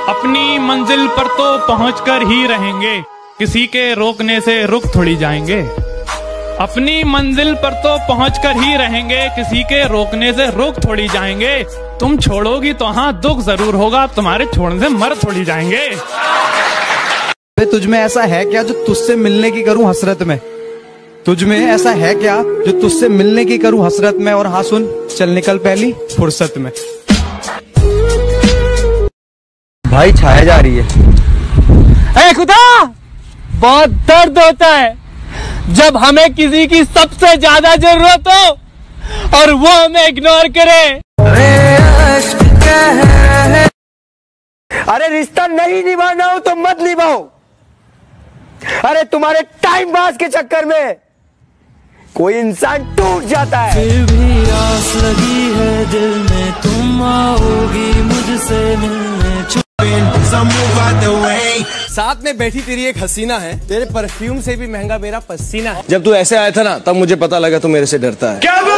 अपनी मंजिल पर तो पहुंचकर ही रहेंगे, किसी के रोकने से रुक थोड़ी जाएंगे। अपनी मंजिल पर तो पहुंचकर ही रहेंगे, किसी के रोकने से रुक थोड़ी जाएंगे। तुम छोड़ोगी तो हाँ दुख जरूर होगा, तुम्हारे छोड़ने से मर थोड़ी जाएंगे। तुझ में ऐसा है क्या जो तुझसे मिलने की करूं हसरत में? तुझ में ऐसा है क्या जो तुझसे मिलने की करूं हसरत में? और हाँ सुन, चल निकल पहली फुर्सत में। भाई छाया जा रही है। ऐ खुदा, बहुत दर्द होता है जब हमें किसी की सबसे ज्यादा जरूरत हो और वो हमें इग्नोर करे। अरे रिश्ता नहीं निभाना हो तो मत निभाओ। अरे तुम्हारे टाइम पास के चक्कर में कोई इंसान टूट जाता है। फिर भी आस लगी है दिल में, तुम आओगी मुझसे मिलने। साथ में बैठी तेरी एक हसीना है, तेरे परफ्यूम से भी महंगा मेरा पसीना है। जब तू ऐसे आया था ना, तब मुझे पता लगा तू मेरे से डरता है। क्या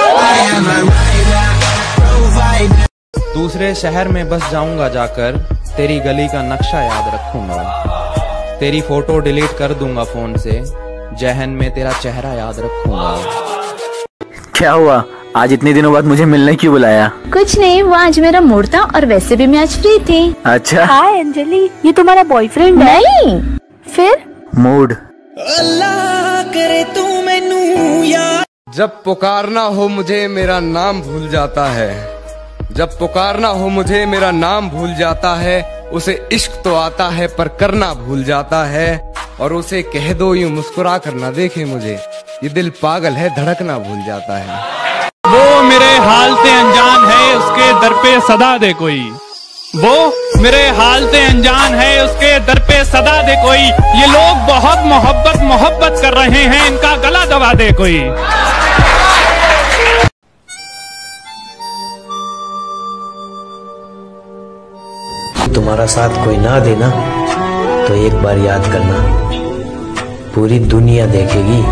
दूसरे शहर में बस जाऊंगा जाकर, तेरी गली का नक्शा याद रखूंगा। तेरी फोटो डिलीट कर दूंगा फोन से, जहन में तेरा चेहरा याद रखूंगा। क्या हुआ, आज इतने दिनों बाद मुझे मिलने क्यों बुलाया? कुछ नहीं, वो आज मेरा मूड था और वैसे भी मैं आज फ्री थी। अच्छा। हाय अंजलि, ये तुम्हारा बॉयफ्रेंड है? नहीं, फिर मूड। अल्लाह करे तू मैनू यार। जब पुकारना हो मुझे मेरा नाम भूल जाता है, जब पुकारना हो मुझे मेरा नाम भूल जाता है। उसे इश्क तो आता है पर करना भूल जाता है, और उसे कह दो यूं मुस्कुरा कर ना देखे मुझे, ये दिल पागल है धड़कना भूल जाता है। वो मेरे हाल से अनजान है, उसके दर पे सदा दे कोई। वो मेरे हाल से अनजान है, उसके दर पे सदा दे कोई। ये लोग बहुत मोहब्बत कर रहे हैं, इनका गला दबा दे कोई। तुम्हारा साथ कोई ना देना तो एक बार याद करना, पूरी दुनिया देखेगी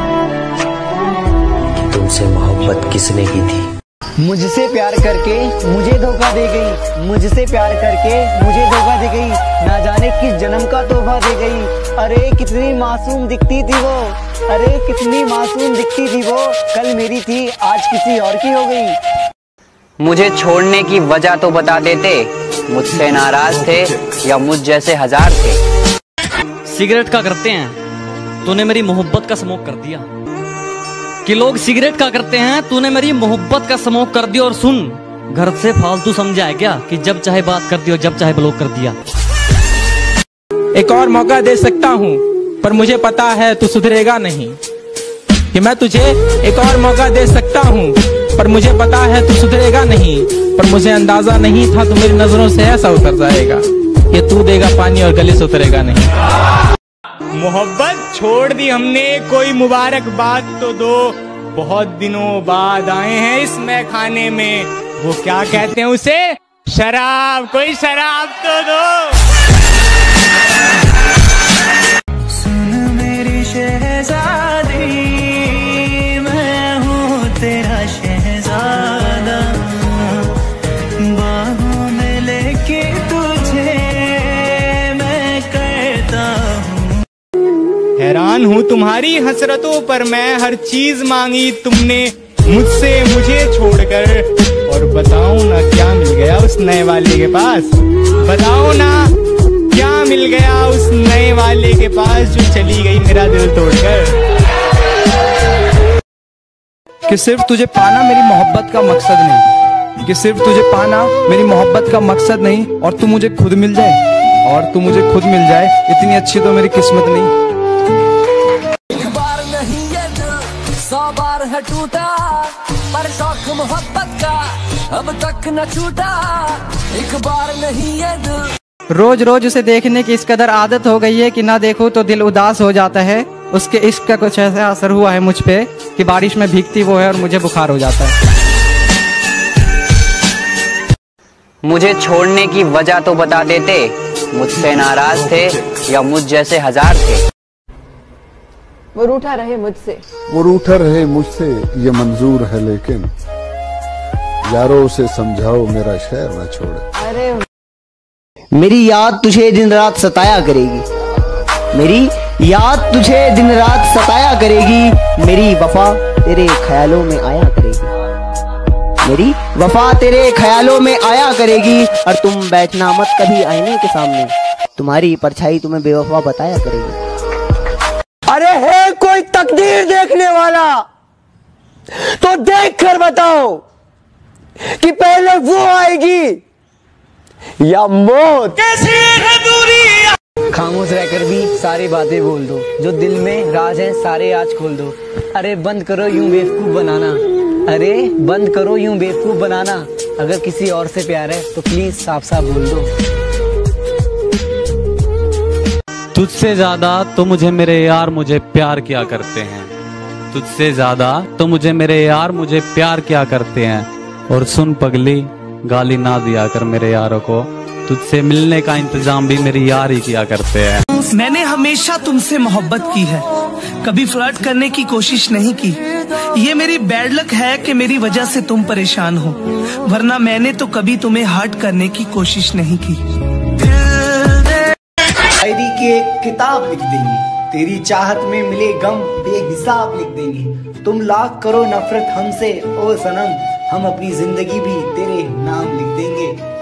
कि तुमसे मोहब्बत किसने की थी। मुझसे प्यार करके मुझे धोखा दे गई, मुझसे प्यार करके मुझे धोखा दे गई, ना जाने किस जन्म का तोहफा दे गई। अरे कितनी मासूम दिखती थी वो, अरे कितनी मासूम दिखती थी वो, कल मेरी थी आज किसी और की हो गई। मुझे छोड़ने की वजह तो बता देते, मुझसे नाराज थे या मुझ जैसे हजार थे। सिगरेट का करते हैं, तूने मेरी मोहब्बत का स्मोक कर दिया। कि लोग सिगरेट का करते हैं, तूने मेरी मोहब्बत का स्मोक कर दिया। और सुन, घर से फालतू समझा है क्या कि जब चाहे बात कर दी और जब चाहे ब्लॉक कर दिया। एक और मौका दे सकता हूँ पर मुझे पता है तू सुधरेगा नहीं, कि मैं तुझे एक और मौका दे सकता हूँ पर मुझे पता है तू सुधरेगा नहीं। पर मुझे अंदाजा नहीं था तू मेरी नजरों से ऐसा उतर जाएगा कि तू देगा पानी और गले से उतरेगा नहीं। मोहब्बत छोड़ दी हमने, कोई मुबारकबाद तो दो। बहुत दिनों बाद आए हैं इस मैखाने में, वो क्या कहते हैं उसे, शराब। कोई शराब तो दो। सुन मेरी शहजादी, मैं हूँ तेरा शहजादा, बाहों में लेके तुझे मैं करता हूँ। हैरान हूँ तुम्हारी हसरतों पर मैं, हर चीज मांगी तुमने मुझसे मुझे छोड़कर। और बताओ ना क्या मिल गया उस नए वाले के पास, बताओ ना क्या मिल गया उस नए वाले के पास जो चली गई मेरा दिल तोड़कर। कि सिर्फ तुझे पाना मेरी मोहब्बत का मकसद नहीं, कि सिर्फ तुझे पाना मेरी मोहब्बत का मकसद नहीं, और तू मुझे खुद मिल जाए, और तू मुझे खुद मिल जाए, इतनी अच्छी तो मेरी किस्मत नहीं। एक बार नहीं ये दिल 100 बार है टूटा, पर शौक मोहब्बत का अब तक न छूटा। एक बार नहीं ये दिल। रोज रोज उसे देखने की इस कदर आदत हो गई है कि ना देखो तो दिल उदास हो जाता है। उसके इश्क का कुछ ऐसा असर हुआ है मुझ पे कि बारिश में भीगती वो है और मुझे बुखार हो जाता है। मुझे छोड़ने की वजह तो बता देते, मुझसे नाराज थे या मुझ जैसे हजार थे। वो रूठा रहे मुझसे, वो रूठा रहे मुझसे ये मंजूर है, लेकिन यारों उसे समझाओ मेरा शहर न छोड़े। अरे मेरी याद तुझे दिन रात सताया करेगी। मेरी याद तुझे दिन रात सताया करेगी। मेरी वफा तेरे ख्यालों में आया करेगी। मेरी वफा तेरे ख्यालों में आया करेगी। और तुम बैठना मत कभी आईने के सामने, तुम्हारी परछाई तुम्हें बेवफा बताया करेगी। अरे है कोई तकदीर देखने वाला तो देख कर बताओ कि पहले वो आएगी या मौत। कैसी है दूरी। खामोश रहकर भी सारी बातें बोल दो, जो दिल में राज है सारे आज खोल दो। अरे बंद करो यूं बेवकूफ बनाना, अरे बंद करो यूं बेवकूफ बनाना। अगर किसी और से प्यार है तो प्लीज साफ साफ बोल दो। तुझसे ज्यादा तो मुझे मेरे यार मुझे प्यार किया करते हैं। तुझसे ज्यादा तो मुझे मेरे यार मुझे प्यार किया करते हैं। और सुन पगली, गाली ना दिया कर मेरे यारों को, तुझसे मिलने का इंतजाम भी मेरी यार ही किया करते हैं। मैंने हमेशा तुमसे मोहब्बत की है, कभी फ्लर्ट करने की कोशिश नहीं की। ये मेरी बैड लक है कि मेरी वजह से तुम परेशान हो, वरना मैंने तो कभी तुम्हें हर्ट करने की कोशिश नहीं की। शायरी की एक किताब लिख देंगे, तेरी चाहत में मिले गम बेहिसाब लिख देंगे। तुम लाख करो नफरत हमसे ओ सनम, हम अपनी जिंदगी भी तेरे नाम लिख देंगे।